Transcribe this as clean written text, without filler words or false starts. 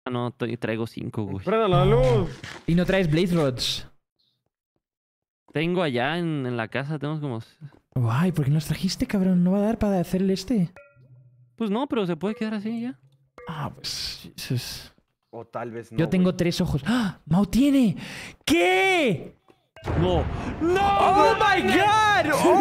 No, traigo 5, güey. ¡Prenda la luz! Y no traes Blaze Rods. Tengo allá en la casa, tenemos como... Guay, ¿por qué nos trajiste, cabrón? ¿No va a dar para hacer el este? Pues no, pero se puede quedar así ya. Ah, pues... Jesus. O tal vez no. Yo tengo güey. 3 ojos. ¡Ah! ¡Mau tiene! ¿Qué? No. ¡Oh, my God! ¡Oh,